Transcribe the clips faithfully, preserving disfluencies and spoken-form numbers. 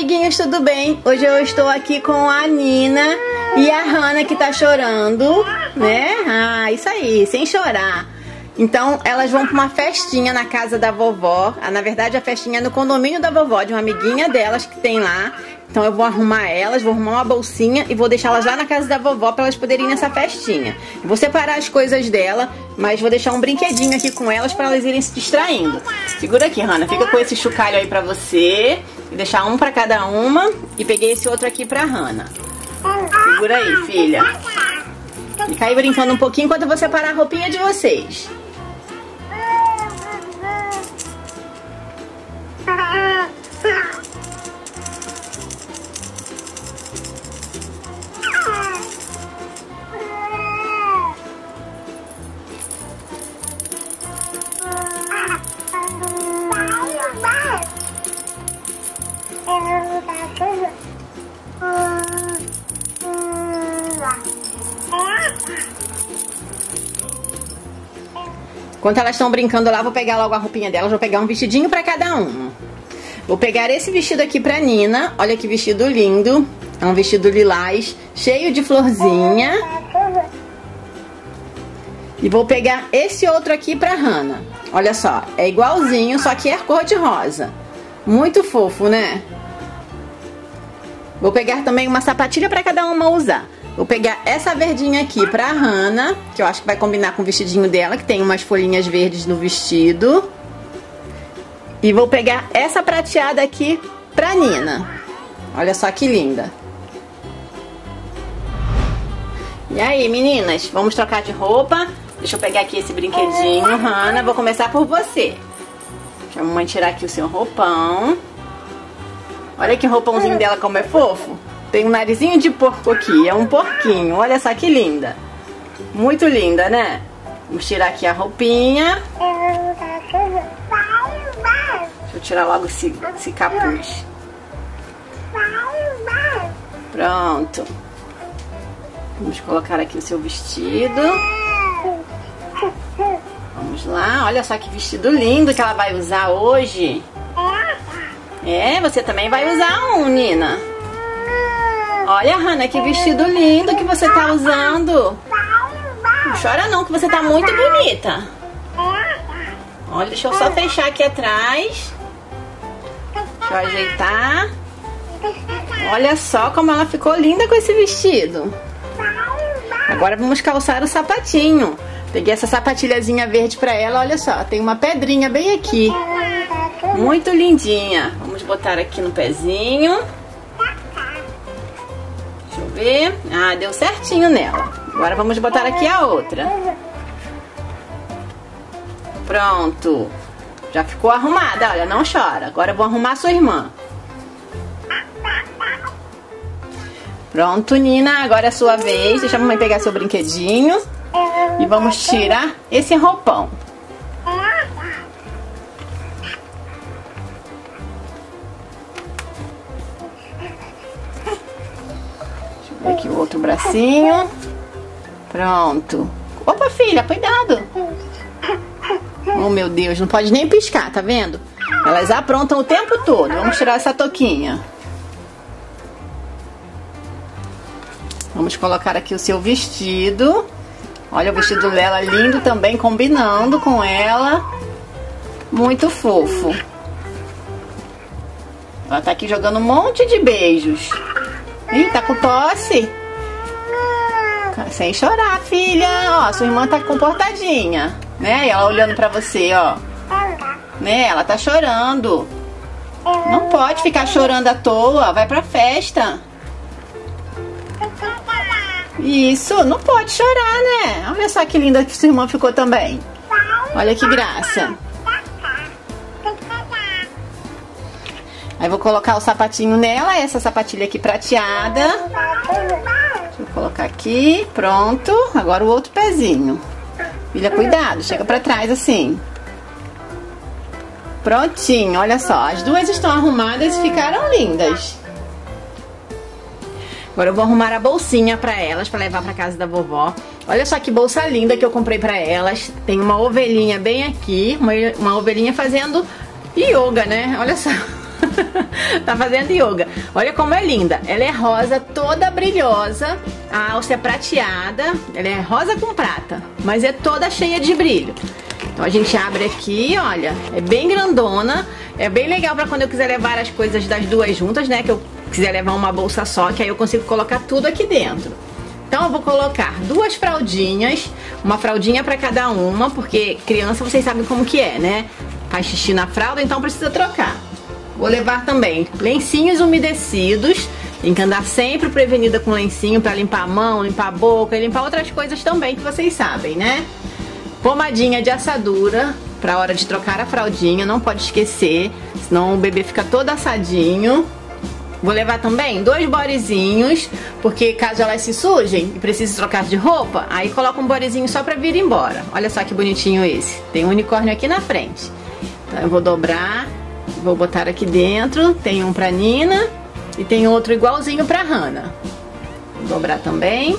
amiguinhos, tudo bem? Hoje eu estou aqui com a Nina e a Hannah, que tá chorando, né? Ah, isso aí, sem chorar. Então elas vão pra uma festinha na casa da vovó. Ah, na verdade a festinha é no condomínio da vovó, de uma amiguinha delas que tem lá. Então eu vou arrumar elas, vou arrumar uma bolsinha e vou deixá-las lá na casa da vovó para elas poderem ir nessa festinha. Vou separar as coisas dela, mas vou deixar um brinquedinho aqui com elas para elas irem se distraindo. Segura aqui, Hannah, fica com esse chocalho aí pra você. Vou deixar um pra cada uma e peguei esse outro aqui pra Hannah. Segura aí, filha. Fica aí brincando um pouquinho enquanto eu vou separar a roupinha de vocês. Enquanto elas estão brincando lá, vou pegar logo a roupinha delas. Vou pegar um vestidinho pra cada um. Vou pegar esse vestido aqui pra Nina. Olha que vestido lindo. É um vestido lilás, cheio de florzinha. E vou pegar esse outro aqui pra Hannah. Olha só, é igualzinho, só que é cor de rosa. Muito fofo, né? Vou pegar também uma sapatilha pra cada uma usar. Vou pegar essa verdinha aqui pra Hannah, que eu acho que vai combinar com o vestidinho dela, que tem umas folhinhas verdes no vestido. E vou pegar essa prateada aqui pra Nina. Olha só que linda. E aí, meninas, vamos trocar de roupa? Deixa eu pegar aqui esse brinquedinho, Hannah. Vou começar por você. Deixa a mamãe tirar aqui o seu roupão. Olha que roupãozinho dela como é fofo. Tem um narizinho de porco aqui, é um porquinho. Olha só que linda. Muito linda, né? Vamos tirar aqui a roupinha. Deixa eu tirar logo esse, esse capuz. Pronto. Vamos colocar aqui o seu vestido. Vamos lá, olha só que vestido lindo que ela vai usar hoje. É, você também vai usar um, Nina. Olha, Hannah, que vestido lindo que você tá usando. Não chora não, que você tá muito bonita. Olha, deixa eu só fechar aqui atrás. Deixa eu ajeitar. Olha só como ela ficou linda com esse vestido. Agora vamos calçar o sapatinho. Peguei essa sapatilhazinha verde pra ela, olha só. Tem uma pedrinha bem aqui. Muito lindinha. Vamos botar aqui no pezinho. Deixa eu ver. Ah, deu certinho nela. Agora vamos botar aqui a outra. Pronto. Já ficou arrumada, olha, não chora. Agora eu vou arrumar a sua irmã. Pronto, Nina, agora é a sua vez. Deixa a mamãe pegar seu brinquedinho. E vamos tirar esse roupão. Deixa eu ver aqui o outro bracinho. Pronto. Opa, filha, cuidado. Oh, meu Deus, não pode nem piscar, tá vendo? Elas aprontam o tempo todo. Vamos tirar essa touquinha. Vamos colocar aqui o seu vestido. Olha o vestido dela lindo também, combinando com ela. Muito fofo. Ela tá aqui jogando um monte de beijos. Ih, tá com tosse. Sem chorar, filha. Ó, sua irmã tá comportadinha, né? E ela olhando pra você, ó. Né? Ela tá chorando. Não pode ficar chorando à toa. Vai pra festa. Isso, não pode chorar, né? Olha só que linda que sua irmã ficou também. Olha que graça. Aí vou colocar o sapatinho nela, essa sapatilha aqui prateada. Deixa eu colocar aqui, pronto. Agora o outro pezinho. Filha, cuidado, chega pra trás assim. Prontinho, olha só. As duas estão arrumadas e ficaram lindas. Agora eu vou arrumar a bolsinha pra elas, pra levar pra casa da vovó. Olha só que bolsa linda que eu comprei pra elas. Tem uma ovelhinha bem aqui, uma, uma ovelhinha fazendo yoga, né? Olha só. Tá fazendo yoga. Olha como é linda. Ela é rosa, toda brilhosa. A alça é prateada. Ela é rosa com prata, mas é toda cheia de brilho. Então a gente abre aqui, olha. É bem grandona. É bem legal pra quando eu quiser levar as coisas das duas juntas, né? Que eu quiser levar uma bolsa só, que aí eu consigo colocar tudo aqui dentro. Então eu vou colocar duas fraldinhas, uma fraldinha pra cada uma, porque criança vocês sabem como que é, né? Faz xixi na fralda, então precisa trocar. Vou levar também lencinhos umedecidos, tem que andar sempre prevenida com lencinho pra limpar a mão, limpar a boca e limpar outras coisas também que vocês sabem, né? Pomadinha de assadura, pra hora de trocar a fraldinha, não pode esquecer, senão o bebê fica todo assadinho. Vou levar também dois bodezinhos, porque caso elas se sujem e precise trocar de roupa, aí coloca um bodezinho só pra vir embora. Olha só que bonitinho esse. Tem um unicórnio aqui na frente. Então eu vou dobrar, vou botar aqui dentro. Tem um pra Nina e tem outro igualzinho pra Hannah. Vou dobrar também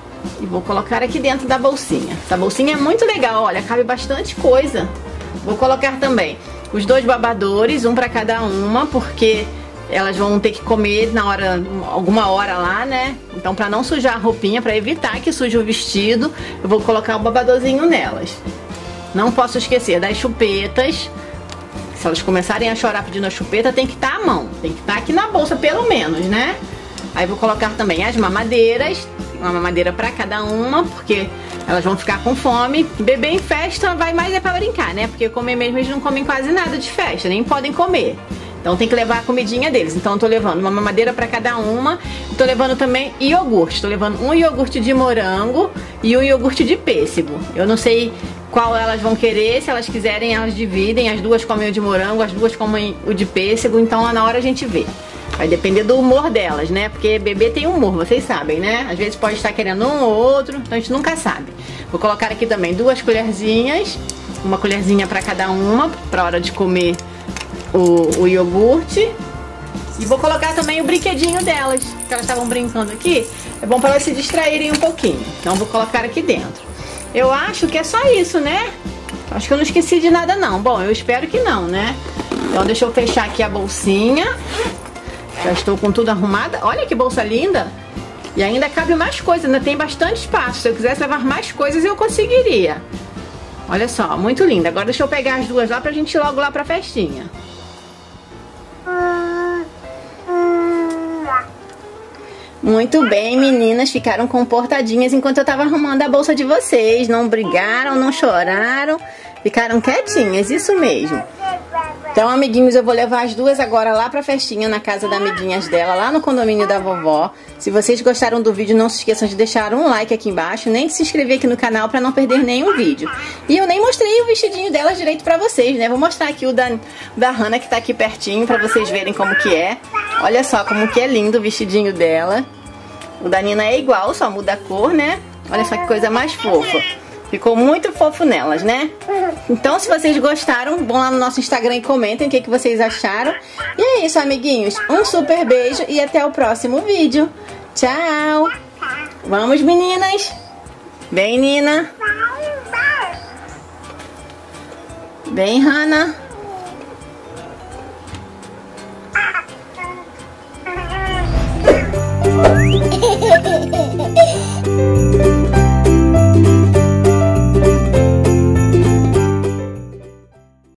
e vou colocar aqui dentro da bolsinha. Essa bolsinha é muito legal, olha, cabe bastante coisa. Vou colocar também os dois babadores, um pra cada uma, porque elas vão ter que comer na hora, alguma hora lá, né? Então, pra não sujar a roupinha, pra evitar que suje o vestido, eu vou colocar o babadorzinho nelas. Não posso esquecer das chupetas. Se elas começarem a chorar pedindo a chupeta, tem que estar à mão. Tem que estar aqui na bolsa, pelo menos, né? Aí vou colocar também as mamadeiras. Uma mamadeira pra cada uma, porque elas vão ficar com fome. Bebê em festa vai mais é pra brincar, né? Porque comer mesmo eles não comem quase nada de festa, nem podem comer. Então tem que levar a comidinha deles. Então eu tô levando uma mamadeira pra cada uma. Tô levando também iogurte. Tô levando um iogurte de morango e um iogurte de pêssego. Eu não sei qual elas vão querer. Se elas quiserem, elas dividem. As duas comem o de morango, as duas comem o de pêssego. Então lá na hora a gente vê. Vai depender do humor delas, né? Porque bebê tem humor, vocês sabem, né? Às vezes pode estar querendo um ou outro, então a gente nunca sabe. Vou colocar aqui também duas colherzinhas. Uma colherzinha pra cada uma, pra hora de comer O, o iogurte. E vou colocar também o brinquedinho delas, que elas estavam brincando aqui. É bom para elas se distraírem um pouquinho. Então vou colocar aqui dentro. Eu acho que é só isso, né? Acho que eu não esqueci de nada não. Bom, eu espero que não, né? Então deixa eu fechar aqui a bolsinha. Já estou com tudo arrumada. Olha que bolsa linda. E ainda cabe mais coisa, ainda tem bastante espaço. Se eu quisesse levar mais coisas eu conseguiria. Olha só, muito linda. Agora deixa eu pegar as duas lá pra gente ir logo lá pra festinha. Muito bem, meninas, ficaram comportadinhas enquanto eu tava arrumando a bolsa de vocês. Não brigaram, não choraram, ficaram quietinhas, isso mesmo. Então, amiguinhos, eu vou levar as duas agora lá pra festinha na casa das amiguinhas dela, lá no condomínio da vovó. Se vocês gostaram do vídeo, não se esqueçam de deixar um like aqui embaixo, nem de se inscrever aqui no canal pra não perder nenhum vídeo. E eu nem mostrei o vestidinho delas direito pra vocês, né? Vou mostrar aqui o da, da Hannah, que tá aqui pertinho, pra vocês verem como que é. Olha só como que é lindo o vestidinho dela. O da Nina é igual, só muda a cor, né? Olha só que coisa mais fofa. Ficou muito fofo nelas, né? Então, se vocês gostaram, vão lá no nosso Instagram e comentem o que, que vocês acharam. E é isso, amiguinhos. Um super beijo e até o próximo vídeo. Tchau! Vamos, meninas! Vem, Nina! Vem, Hannah!